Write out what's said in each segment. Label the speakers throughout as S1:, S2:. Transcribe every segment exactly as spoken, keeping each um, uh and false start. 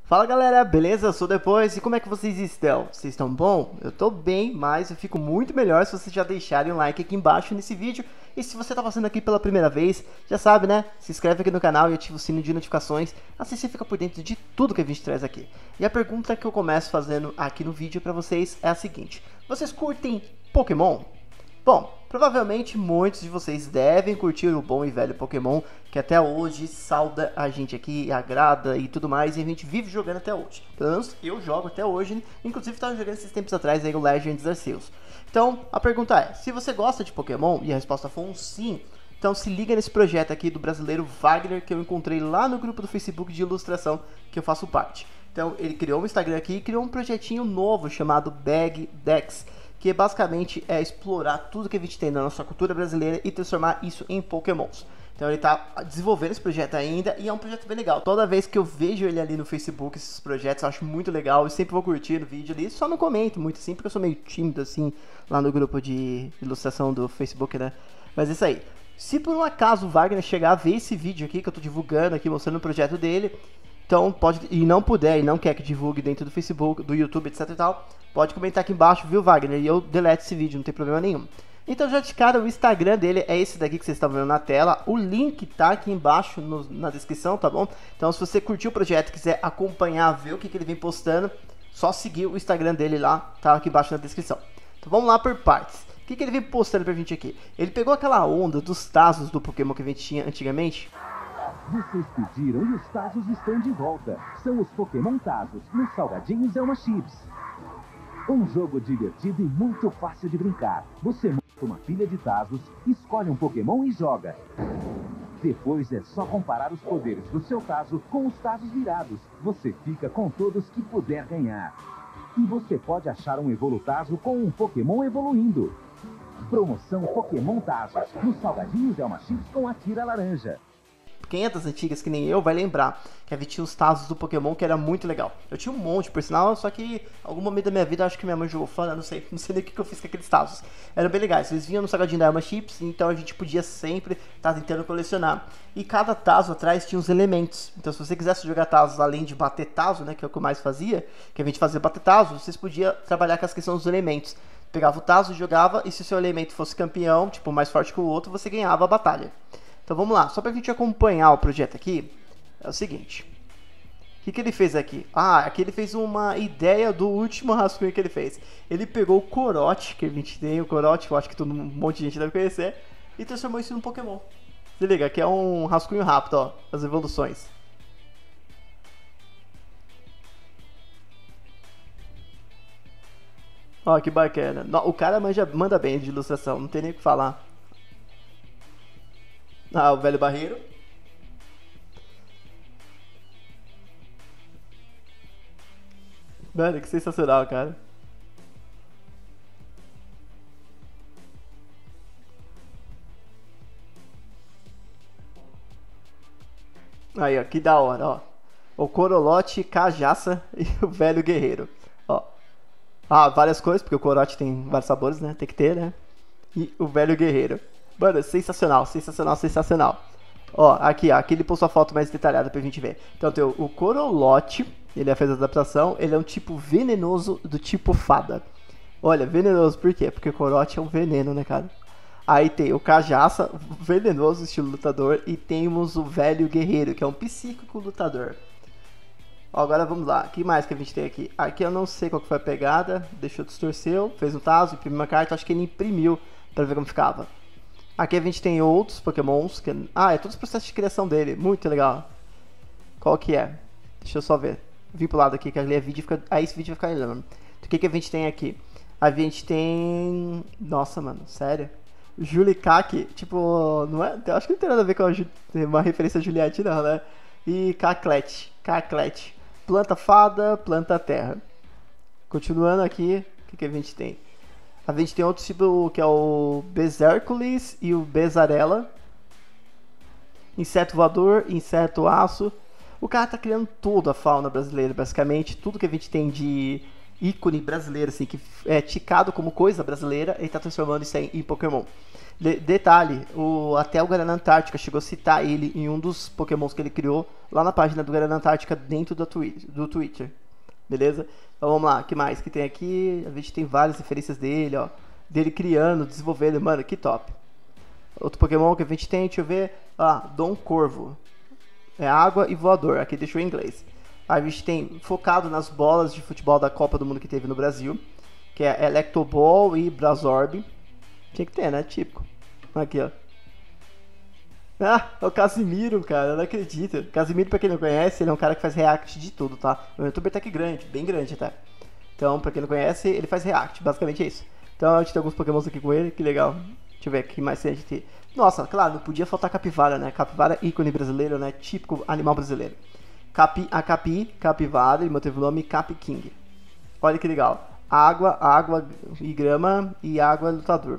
S1: Fala galera, beleza? Eu sou Depois e como é que vocês estão? Vocês estão bom? Eu tô bem, mas eu fico muito melhor se vocês já deixarem um like aqui embaixo nesse vídeo. E se você tá passando aqui pela primeira vez, já sabe né? Se inscreve aqui no canal e ativa o sino de notificações, assim você fica por dentro de tudo que a gente traz aqui. E a pergunta que eu começo fazendo aqui no vídeo pra vocês é a seguinte: vocês curtem Pokémon? Bom, provavelmente muitos de vocês devem curtir o bom e velho Pokémon, que até hoje salda a gente aqui, agrada e tudo mais, e a gente vive jogando até hoje. Pelo menos eu jogo até hoje, inclusive estava jogando esses tempos atrás aí o Legends Arceus. Então, a pergunta é, se você gosta de Pokémon, e a resposta foi um sim, então se liga nesse projeto aqui do brasileiro Wagner, que eu encontrei lá no grupo do Facebook de ilustração que eu faço parte. Então, ele criou um Instagram aqui e criou um projetinho novo chamado Bag Dex, que basicamente é explorar tudo que a gente tem na nossa cultura brasileira e transformar isso em Pokémons. Então ele está desenvolvendo esse projeto ainda e é um projeto bem legal. Toda vez que eu vejo ele ali no Facebook, esses projetos, eu acho muito legal. Eu sempre vou curtir o vídeo ali, só não comento muito assim, porque eu sou meio tímido assim, lá no grupo de ilustração do Facebook, né? Mas é isso aí. Se por um acaso o Wagner chegar a ver esse vídeo aqui, que eu estou divulgando aqui, mostrando o projeto dele, então pode, e não puder, e não quer que divulgue dentro do Facebook, do YouTube, etc e tal, pode comentar aqui embaixo, viu Wagner, e eu deleto esse vídeo, não tem problema nenhum. Então já de cara, o Instagram dele é esse daqui que vocês estão vendo na tela, o link tá aqui embaixo no, na descrição, tá bom? Então se você curtiu o projeto e quiser acompanhar, ver o que, que ele vem postando, só seguir o Instagram dele lá, tá aqui embaixo na descrição. Então vamos lá por partes. O que, que ele vem postando pra gente aqui? Ele pegou aquela onda dos Tazos do Pokémon que a gente tinha antigamente.
S2: Vocês pediram e os Tazos estão de volta. São os Pokémon Tazos, nos salgadinhos Elma Chips. Um jogo divertido e muito fácil de brincar. Você monta uma pilha de Tazos, escolhe um Pokémon e joga. Depois é só comparar os poderes do seu Tazo com os Tazos virados. Você fica com todos que puder ganhar. E você pode achar um Evolutazo com um Pokémon evoluindo. Promoção Pokémon Tazos, nos salgadinhos Elma Chips com a tira laranja.
S1: Quem é das antigas, que nem eu, vai lembrar que havia tinha os Tazos do Pokémon, que era muito legal. Eu tinha um monte, por sinal, só que em algum momento da minha vida, acho que minha mãe jogou fora, não sei, não sei nem o que eu fiz com aqueles Tazos. Eram bem legais, eles vinham no salgadinho da Elma Chips, então a gente podia sempre estar tá tentando colecionar. E cada Tazo atrás tinha uns elementos, então se você quisesse jogar Tazos além de bater Tazo, né, que é o que eu mais fazia, que a gente fazia bater Tazo, vocês podiam trabalhar com as questões dos elementos. Pegava o Tazo, jogava, e se o seu elemento fosse campeão, tipo, mais forte que o outro, você ganhava a batalha. Então vamos lá, só pra gente acompanhar o projeto aqui, é o seguinte. O que, que ele fez aqui? Ah, aqui ele fez uma ideia do último rascunho que ele fez. Ele pegou o Corote, que a gente tem, o Corote, eu acho que todo, um monte de gente deve conhecer, e transformou isso num Pokémon. Se liga, aqui é um rascunho rápido, ó, as evoluções. Ó, que bacana. O cara manja, manda bem de ilustração, não tem nem o que falar. Ah, o velho barreiro. Mano, que sensacional, cara. Aí, ó, que da hora, ó. O Corolote, Cajaça e o velho guerreiro. Ó. Ah, várias coisas, porque o Corote tem vários sabores, né? Tem que ter, né? E o velho guerreiro. Mano, sensacional, sensacional, sensacional. Ó, aqui, ó, aqui ele postou a foto mais detalhada pra gente ver. Então tem o, o Corolote, ele fez a adaptação, ele é um tipo venenoso do tipo fada. Olha, venenoso por quê? Porque o Corote é um veneno, né, cara? Aí tem o Cajaça, venenoso, estilo lutador, e temos o velho guerreiro, que é um psíquico lutador. Ó, agora vamos lá, o que mais que a gente tem aqui? Aqui eu não sei qual que foi a pegada, deixou distorceu, fez um tazo, imprimiu uma carta, acho que ele imprimiu pra ver como ficava. Aqui a gente tem outros Pokémons, que... ah, é todos os processos de criação dele, muito legal. Qual que é? Deixa eu só ver. Vim pro lado aqui, que ali é vídeo, fica... aí esse vídeo vai ficar enorme. O que que a gente tem aqui? A gente tem... Nossa, mano, sério? Julikaki, tipo, não é... Eu acho que não tem nada a ver com a Ju... uma referência a Juliette, não, né? E Caclete, Caclete. Planta fada, planta terra. Continuando aqui, o que que a gente tem? A gente tem outro tipo que é o Berserkulis e o Bezarela. Inseto voador, inseto aço. O cara tá criando toda a fauna brasileira, basicamente. Tudo que a gente tem de ícone brasileiro, assim, que é ticado como coisa brasileira, ele tá transformando isso aí em Pokémon. De detalhe, o, até o Guaraná Antártica chegou a citar ele em um dos Pokémons que ele criou, lá na página do Guaraná Antártica, dentro do, twi do Twitter. Beleza? Então vamos lá, o que mais que tem aqui? A gente tem várias referências dele, ó. Dele criando, desenvolvendo, mano, que top. Outro Pokémon que a gente tem, deixa eu ver. Ah, Dom Corvo. É água e voador, aqui deixou em inglês. Aí a gente tem focado nas bolas de futebol da Copa do Mundo que teve no Brasil, que é Electoball e Brazorb. Tinha que ter, né? Típico. Aqui, ó. Ah, é o Casimiro, cara. Eu não acredito. Casimiro, pra quem não conhece, ele é um cara que faz react de tudo, tá? É um youtuber tech grande, bem grande até. Então, pra quem não conhece, ele faz react. Basicamente é isso. Então, a gente tem alguns pokémons aqui com ele. Que legal. Deixa eu ver o que mais a gente tem. Nossa, claro, não podia faltar capivara, né? Capivara, ícone brasileiro, né? Típico animal brasileiro. Capi, a Capi, capivara, ele manteve o nome Capi King. Olha que legal. Água, água e grama e água lutador.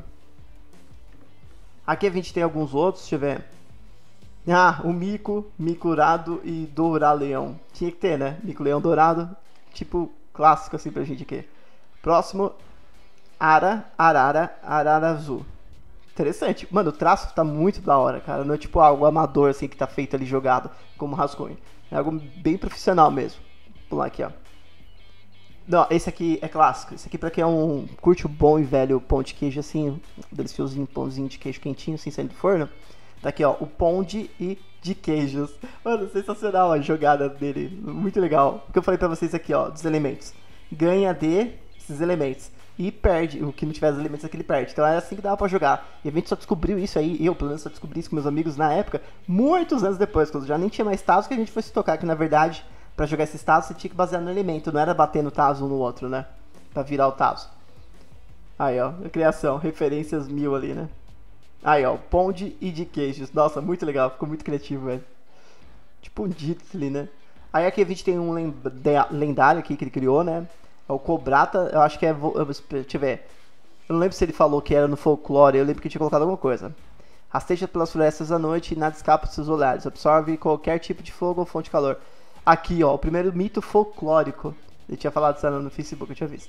S1: Aqui a gente tem alguns outros, deixa eu ver. Ah, o Mico, Micurado e Douraleão. Tinha que ter, né? Mico Leão Dourado, tipo clássico assim pra gente aqui. Próximo, Ara, Arara, Arara Azul. Interessante. Mano, o traço tá muito da hora, cara. Não é tipo algo amador assim que tá feito ali jogado como rascunho. É algo bem profissional mesmo. Vamos pular aqui, ó. Não, esse aqui é clássico. Esse aqui pra quem é um curte o bom e velho pão de queijo assim, um deliciosinho pãozinho de queijo quentinho assim saindo do forno. Tá aqui, ó, o pão de e de queijos. Mano, sensacional a jogada dele. Muito legal. O que eu falei pra vocês aqui, ó, dos elementos. Ganha de esses elementos. E perde. O que não tiver os elementos aqui, ele perde. Então era assim que dava pra jogar. E a gente só descobriu isso aí. Eu, pelo menos, só descobri isso com meus amigos na época. Muitos anos depois, quando já nem tinha mais Tazos, que a gente foi se tocar. Que na verdade, pra jogar esses Tazos, você tinha que basear no elemento. Não era batendo o Tazo um no outro, né? Pra virar o Tazo. Aí, ó. A criação. Referências mil ali, né? Aí, ó, pão de e de queijos. Nossa, muito legal, ficou muito criativo, velho. Tipo um Ditley, né? Aí aqui a gente tem um lendário aqui que ele criou, né? É o Cobrata, eu acho que é... Deixa eu ver. Eu não lembro se ele falou que era no folclore, eu lembro que tinha colocado alguma coisa. Rasteja pelas florestas à noite e nada escapa dos seus olhares. Absorve qualquer tipo de fogo ou fonte de calor. Aqui, ó, o primeiro mito folclórico. Ele tinha falado isso no Facebook, eu tinha visto.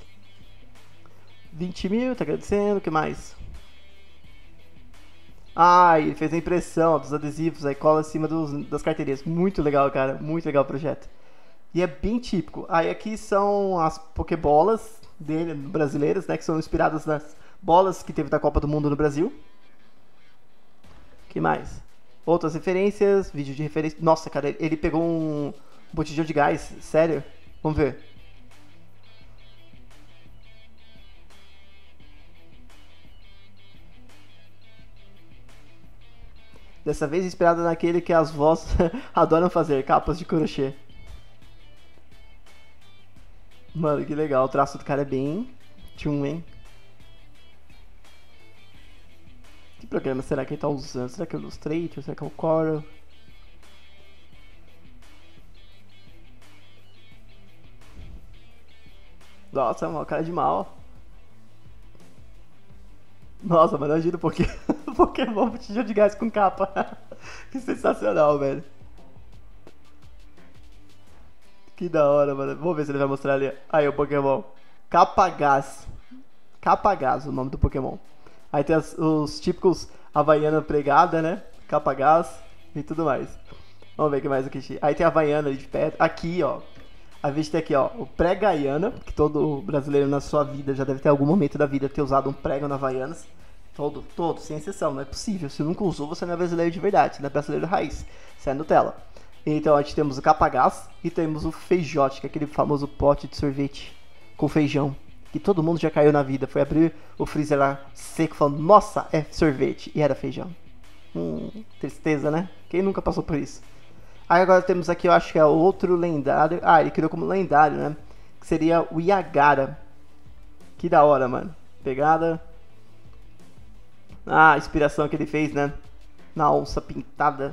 S1: vinte mil, tá agradecendo, o que mais? Ah, ele fez a impressão dos adesivos, aí cola em cima dos, das carteirinhas. Muito legal, cara. Muito legal o projeto. E é bem típico. Aí aqui são as Pokébolas dele, brasileiras, né? Que são inspiradas nas bolas que teve da Copa do Mundo no Brasil. Que mais? Outras referências, vídeo de referência. Nossa, cara, ele pegou um botijão de gás. Sério? Vamos ver. Dessa vez inspirada naquele que as vós adoram fazer, capas de crochê. Mano, que legal. O traço do cara é bem tchum, hein? Que programa será que ele tá usando? Será que é o Illustrator? Será que é o Corel? Nossa, é uma cara de mal. Nossa, mas imagina o Pokémon, Pokémon botijão de gás com capa. Que sensacional, velho. Que da hora, mano. Vamos ver se ele vai mostrar ali. Aí, o Pokémon. Capagás. Capagás, o nome do Pokémon. Aí tem as, os típicos Havaiana pregada, né? Capagás e tudo mais. Vamos ver o que mais aqui. Aí tem a Havaiana ali de perto. Aqui, ó. A gente tem aqui, ó, o pré-Gaiana, que todo brasileiro na sua vida já deve ter algum momento da vida ter usado um prego na Havaianas. Todo, todo, sem exceção, não é possível. Se nunca usou, você não é brasileiro de verdade, você não é brasileiro raiz, você é Nutella. Então a gente temos o Capagás e temos o Feijote, que é aquele famoso pote de sorvete com feijão, que todo mundo já caiu na vida. Foi abrir o freezer lá seco e falando, nossa, é sorvete, e era feijão. Hum, tristeza, né? Quem nunca passou por isso? Aí agora temos aqui, eu acho que é outro lendário. Ah, ele criou como lendário, né? Que seria o Yagara. Que da hora, mano. Pegada. Ah, a inspiração que ele fez, né? Na onça pintada.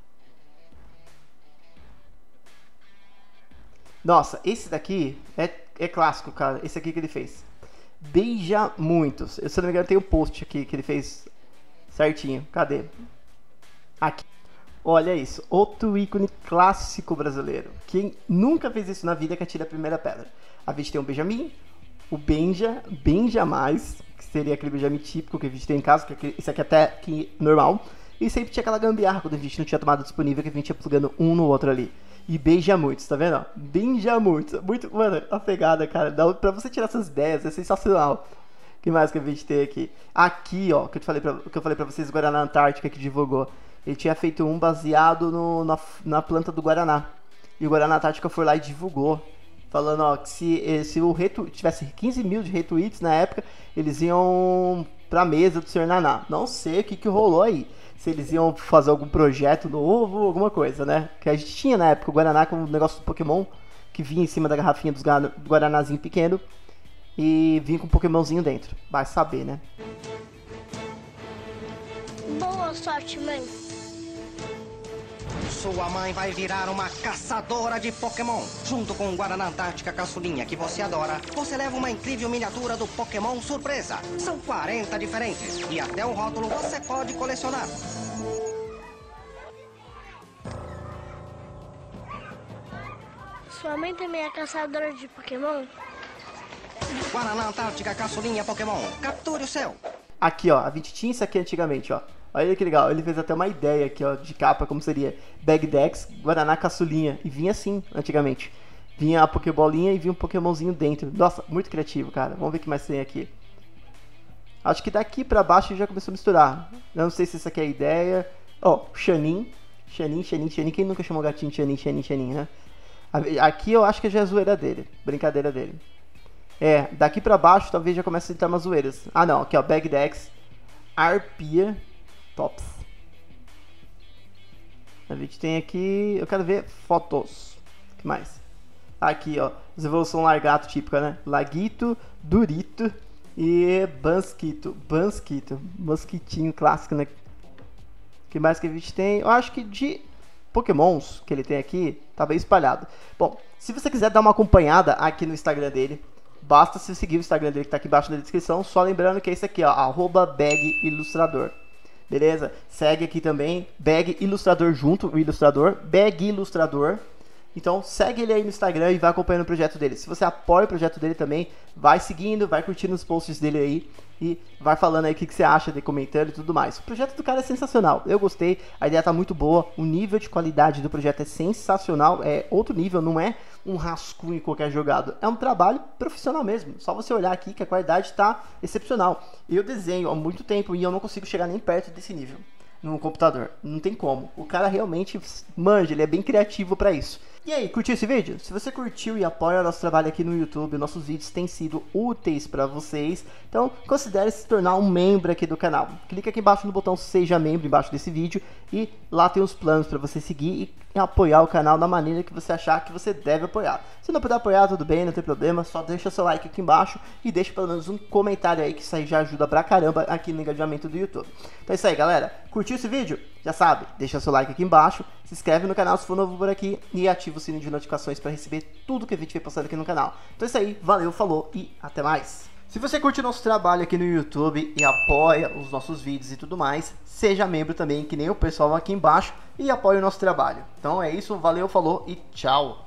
S1: Nossa, esse daqui é, é clássico, cara. Esse aqui que ele fez. Beija muitos. Eu, se não me engano, tem um post aqui que ele fez certinho. Cadê? Aqui. Olha isso, outro ícone clássico brasileiro. Quem nunca fez isso na vida que atira a primeira pedra. A gente tem o Benjamin, o Benja, Benja mais, que seria aquele Benjamin típico que a gente tem em casa, que esse aqui até que normal. E sempre tinha aquela gambiarra quando a gente não tinha tomada disponível, que a gente ia plugando um no outro ali. E beija muito, tá vendo? Beija muito. Muito, mano, a pegada, cara. Dá pra você tirar essas ideias, é sensacional. O que mais que a gente tem aqui? Aqui, ó, que eu, te falei pra, que eu falei pra vocês, Guaraná Antártica, que divulgou. Ele tinha feito um baseado no, na, na planta do Guaraná. E o Guaraná Antártica foi lá e divulgou. Falando, ó, que se, se o retweet tivesse quinze mil de retweets na época, eles iam pra mesa do senhor Naná. Não sei o que que rolou aí. Se eles iam fazer algum projeto novo, alguma coisa, né? Que a gente tinha na época o Guaraná com o negócio do Pokémon, que vinha em cima da garrafinha dos do Guaranazinho pequeno. E vinha com um Pokémonzinho dentro. Vai saber, né?
S3: Boa sorte, mãe.
S4: Sua mãe vai virar uma caçadora de Pokémon. Junto com o Guaraná Antártica Caçulinha, que você adora, você leva uma incrível miniatura do Pokémon Surpresa. São quarenta diferentes e até o rótulo você pode colecionar.
S3: Sua mãe também é caçadora de Pokémon?
S4: Guaraná Antártica Caçulinha Pokémon. Capture o seu.
S1: Aqui, ó, a gente tinha isso aqui antigamente, ó. Olha que legal, ele fez até uma ideia aqui, ó, de capa, como seria Bag Dex, Guaraná Caçulinha. E vinha assim, antigamente. Vinha a Pokébolinha e vinha um Pokémonzinho dentro. Nossa, muito criativo, cara. Vamos ver o que mais tem aqui. Acho que daqui pra baixo já começou a misturar. Eu não sei se isso aqui é a ideia. Ó, oh, Xanin. Xanin, Xanin, Xanin. Quem nunca chamou gatinho de Xanin, Xanin, Xanin, né? Aqui eu acho que já é a zoeira dele. Brincadeira dele. É, daqui pra baixo talvez já comece a entrar umas zoeiras. Ah, não. Aqui, ó, Bag Dex, Arpia... Tops. A gente tem aqui... Eu quero ver fotos. O que mais? Aqui, ó. As evolução largato típica, né? Laguito, Durito e Bansquito. Bansquito. Mosquitinho clássico, né? O que mais que a gente tem? Eu acho que de Pokémons que ele tem aqui, tá bem espalhado. Bom, se você quiser dar uma acompanhada aqui no Instagram dele, basta se seguir o Instagram dele que tá aqui embaixo na descrição. Só lembrando que é esse aqui, ó. Arroba Bag Ilustrador. Beleza? Segue aqui também, Bag Ilustrador junto, o ilustrador, Bag Ilustrador. Então segue ele aí no Instagram e vai acompanhando o projeto dele. Se você apoia o projeto dele também, vai seguindo, vai curtindo os posts dele aí e vai falando aí o que, que você acha, de comentando e tudo mais. O projeto do cara é sensacional, eu gostei, a ideia tá muito boa, o nível de qualidade do projeto é sensacional, é outro nível, não é um rascunho qualquer jogado, é um trabalho profissional mesmo. Só você olhar aqui que a qualidade tá excepcional. Eu desenho há muito tempo e eu não consigo chegar nem perto desse nível no computador, não tem como. O cara realmente manja, ele é bem criativo pra isso. E aí, curtiu esse vídeo? Se você curtiu e apoia o nosso trabalho aqui no YouTube, nossos vídeos têm sido úteis para vocês, então considere se tornar um membro aqui do canal. Clique aqui embaixo no botão Seja Membro, embaixo desse vídeo, e lá tem os planos para você seguir e apoiar o canal da maneira que você achar que você deve apoiar. Se não puder apoiar, tudo bem, não tem problema, só deixa seu like aqui embaixo e deixa pelo menos um comentário aí, que isso aí já ajuda pra caramba aqui no engajamento do YouTube. Então é isso aí, galera. Curtiu esse vídeo? Já sabe, deixa seu like aqui embaixo, se inscreve no canal se for novo por aqui e ativa o sininho de notificações para receber tudo que a gente vem postando aqui no canal. Então é isso aí, valeu, falou e até mais! Se você curte o nosso trabalho aqui no YouTube e apoia os nossos vídeos e tudo mais, seja membro também, que nem o pessoal aqui embaixo, e apoie o nosso trabalho. Então é isso, valeu, falou e tchau!